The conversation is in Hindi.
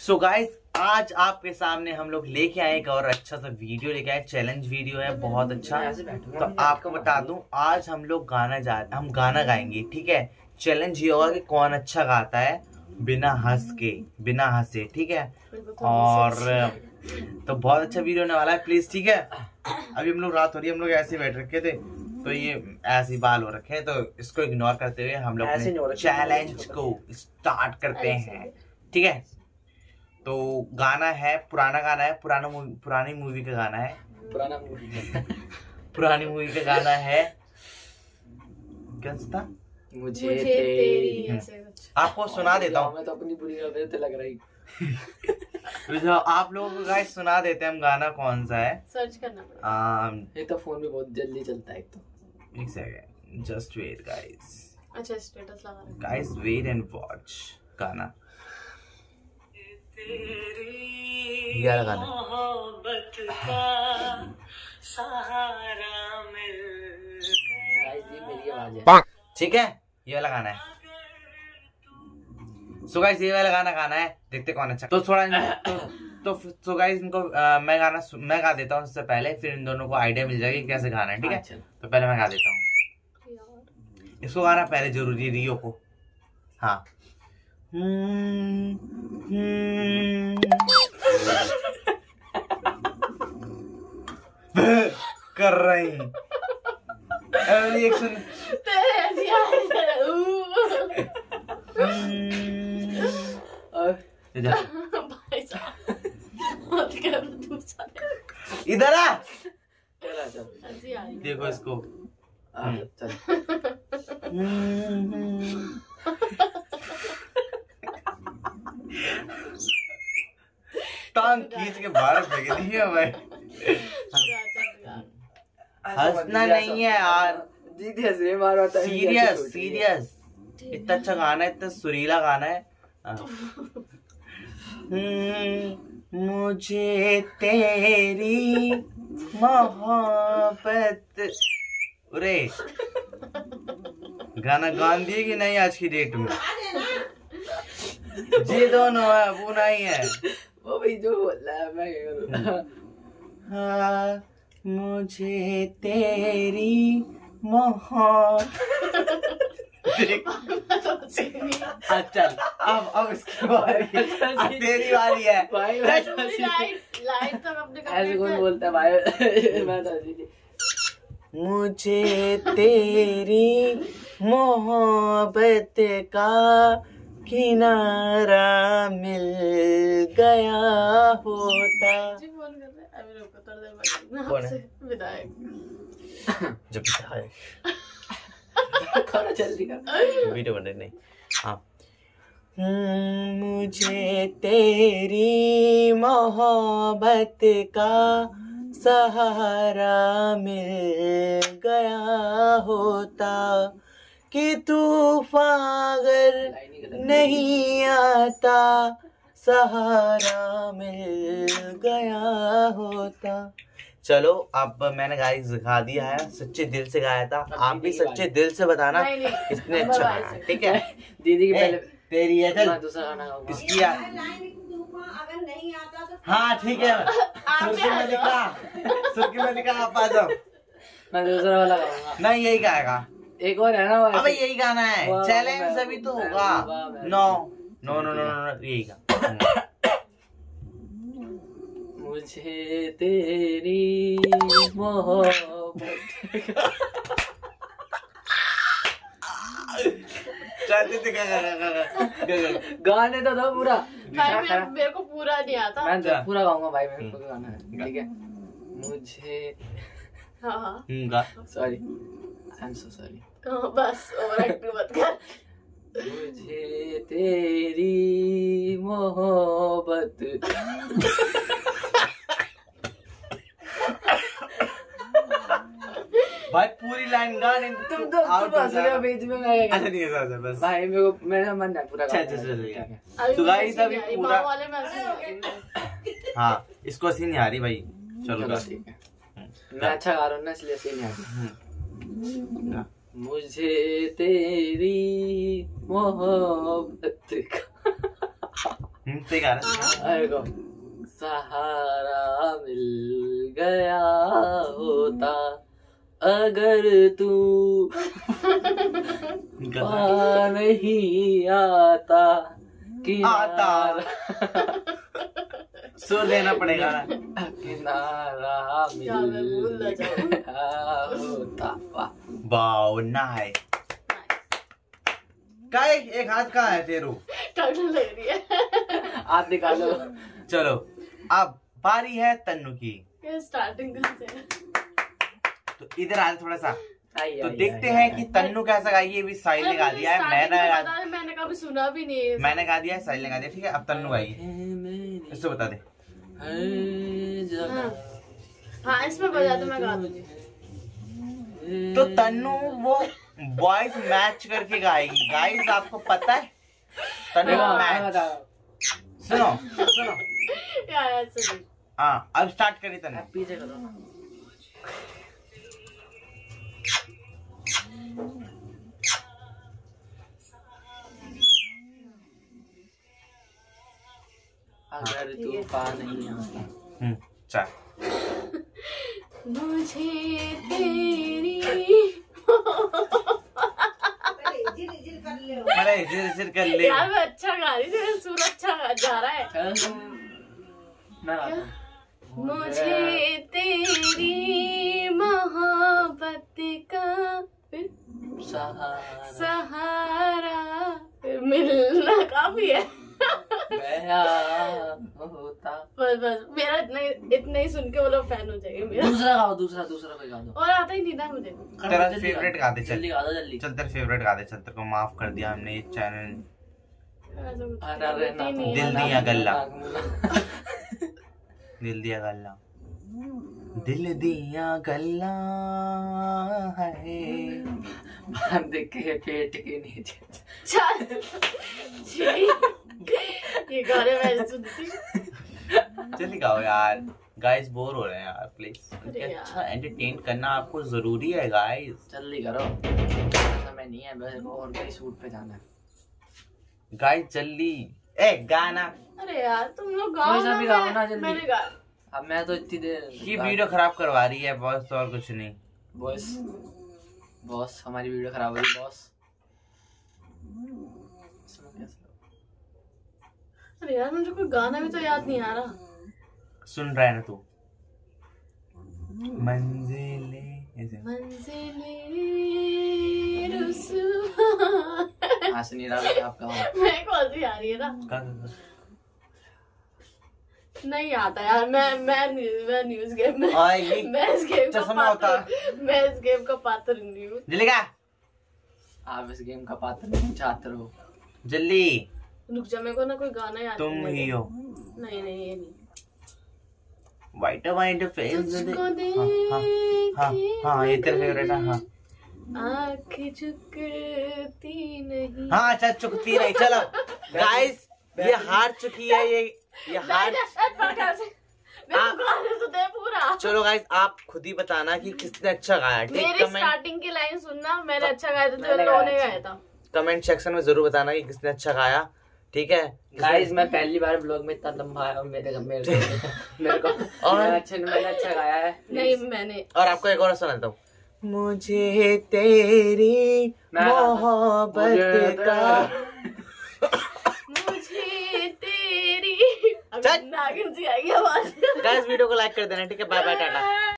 सो गाइस आज आपके सामने हम लोग लेके आए एक और अच्छा सा वीडियो लेके आए। चैलेंज वीडियो है बहुत अच्छा। तो आपको बता दूं आज हम लोग हम गाना गाएंगे, ठीक है। चैलेंज ये होगा कि कौन अच्छा गाता है बिना हंसे, ठीक है। और तो बहुत अच्छा वीडियो होने वाला है, प्लीज, ठीक है। अभी हम लोग रात हो रही है, हम लोग ऐसे बैठ रखे थे तो ये ऐसे बाल हो रखे हैं, तो इसको इग्नोर करते हुए हम लोग चैलेंज को स्टार्ट करते हैं, ठीक है। तो गाना है, पुराना गाना है, पुरानी मूवी का गाना है, पुरानी मूवी का गाना है। क्या था? मुझे तेरी आपको सुना देता हूँ। मैं तो अपनी बुरी आदत लग रही। आप लोगों को गाइस सुना देते हैं हम गाना कौन सा है। सर्च करना पड़ेगा। ये तो फोन में बहुत जल्दी चलता है एक तो। एक सेकंड, जस्ट वेट गाइस। अच्छा स्टेटस लगा रहे हैं गाइस, वेट एंड वॉच गाना। ये गाना गाइस ये मेरी आवाज है, ठीक है। ये वाला गाना है। सो गाइस ये वाला गाना है, देखते कौन अच्छा। तो थोड़ा तो गाइस इनको मैं गा देता हूँ उससे पहले, फिर इन दोनों को आइडिया मिल जाएगी कैसे गाना है, ठीक है। तो पहले मैं गा देता हूँ। इसको गाना पहले जरूरी है रियो को। हाँ कर रही रिएक्शन इधर आ, देखो इसको। टांग खींच के बाहर फेंक दी है भाई। हंसना नहीं है यार, सीरियस। इतना अच्छा गाना है, इतना सुरीला गाना है। मुझे तेरी मोहब्बत। अरे गाना गान दिए कि नहीं आज की डेट में? जी दोनों है, वो नहीं है वो भाई जो बोल रहा है मैं क्या करूं। हाँ, मुझे तेरी मोहब्बत। अच्छा अब इसकी बारी, तेरी बारी है भाई। ऐसे कौन बोलता है भाई? मुझे तेरी मोहब्बत का किनारा मिल गया होता। कौन है? विधायक। जो विधायक जल्दी कर, वीडियो बन रही नहीं। हाँ, मुझे तेरी मोहब्बत का सहारा मिल गया होता कि तूफान अगर नहीं आता सहारा मिल गया होता। चलो अब मैंने गाइस गा दिया है, सच्चे दिल से गाया था। आप भी सच्चे दिल से बताना कितने अच्छा गाया, ठीक है। दीदी की पहले तेरी है, चल दूसरा गाना गाऊंगा। इसकी अगर नहीं आता तो हाँ ठीक है। सुर्खी में लिखा आप आ जाओ। मैं दूसरा वाला गाऊंगा। नहीं यही गाएगा, एक और है ना। अबे यही गाना है, चैलेंज अभी तो होगा। नो यही गा। मुझे तेरी मोहब्बत गाने तो दो पूरा भाई। मेरे को पूरा नहीं आता, मैं तो पूरा गाऊंगा भाई। मेरे को गाना है, ठीक है। मुझे sorry, I am so sorry. बस ओवर एक्टिंग मत कर। मुझे तेरी मोहब्बत भाई पूरी लाइन गा नहीं। तुम तो बस बीच में गाएगा। अच्छा नहीं है बस भाई मेरे को मेरा मन है पूरा। अच्छा तो गाइस अभी पूरा वाले में हाँ इसको सीन नहीं आ रही भाई। चलो ठीक है, मैं अच्छा गा रहा हूँ ना इसलिए सीन नहीं आ रही। मुझे तेरी मोहब्बत का सही गा रहा है। सहारा मिल गया होता अगर तू नहीं आता सुर देना पड़ेगा ना। किनारा मिल गया होता। Wow nice. काय एक हाथ कहाँ है तेरू? ठंड लग रही है। हाथ निकालो। चलो अब बारी है तन्नू की। स्टार्टिंग करते हैं। तो इधर आ थोड़ा सा तो देखते हैं कि तन्नू कैसा गाई। ये भी साहिल ने गा दिया है, मैंने कभी सुना भी नहीं है। मैंने गा दिया है, साहिल ने गा दिया। ठीक है अब तन्नू गाइए, इससे बता दे। हाँ इसमें बजा दो, मैं गा दूंगी। तो तन्नू वो वॉइस मैच करके गाएगी गाइस, आपको पता है तन्नू मैच। सुनो सुनो हाँ अब स्टार्ट करिए तन्नू। पीछे करो ना। अगर तूफान नहीं आता। चल मुझे तेरी जिर कर ले यार, मैं अच्छा गा रही थी, सुर अच्छा जा रहा है। मुझे तेरी मोहब्बत का सहारा मिलना काफी है। बस बस मेरा इतना ही सुन के वो लोग फैन हो जाएंगे मेरा। दूसरा गाओ, दूसरा कोई गा दो। और आता ही नहीं था मुझे। तेरा फेवरेट गा दे, जल्दी गा दो जल्दी। चल तेरा फेवरेट गा दे। चल तेरे को माफ कर दिया हमने, ये चैनल दिल दिया गल्ला, दिल दिया गल्ला, दिल दिया गल्ला है देख के पेट के नीचे। ये गाने मैं सुनती। जल्दी गाओ यार, गाइस बोर हो रहे हैं यार, प्लीज। अच्छा एंटरटेन करना आपको जरूरी है गाइस, जल्दी करो। समय नहीं है, बस और कोई शूट पे जाना है गाइस, जल्दी। ए गाना। अरे यार तुम लोग गाओ ना, भी गाओ ना जल्दी। मैंने गा, अब मैं तो इतनी देर ये वीडियो खराब करवा रही है बॉस, और कुछ नहीं। बॉस हमारी वीडियो खराब हो रही बॉस। अरे यार मुझे कोई गाना भी तो याद नहीं आ रहा। सुन रहा है ना तू? मंजिले हंस नहीं रहा आपका। मैं कौन सी आ रही है ना, नहीं आता यार। मैं न्यूज़ गेम में, मैं इस गेम का पात्र नहीं हूँ। जल्दी गा। आप इस गेम का पात्र नहीं, छात्र हो। जल्दी रुक जा, मेरे को ना कोई गाना याद तुम ही हो। नहीं ये नहीं। White face. हाँ ये तेरा फेवरेट है। हाँ आँख झुकती नहीं। हाँ अच्छा चुकती नहीं। चलो गाइस ये हार चुकी है, ये हार। तो दे पूरा। चलो गाइस आप खुद ही बताना कि किसने अच्छा गाया। मेरी स्टार्टिंग की लाइन सुनना, मैंने अच्छा गाया था, तो लोगों ने गाया था। कमेंट सेक्शन में जरूर बताना कि किसने अच्छा गाया, ठीक है गाइस। मैं पहली बार ब्लॉग में इतना लंबा आया मेरे को और मैंने अच्छा गाया है। नहीं मैंने। और आपको एक और सुनाता हूँ। मुझे तेरी मोहब्बत का, मुझे तेरी नागिन सी आई आवाज। गाइस वीडियो को लाइक कर देना, ठीक है। Bye bye Tata.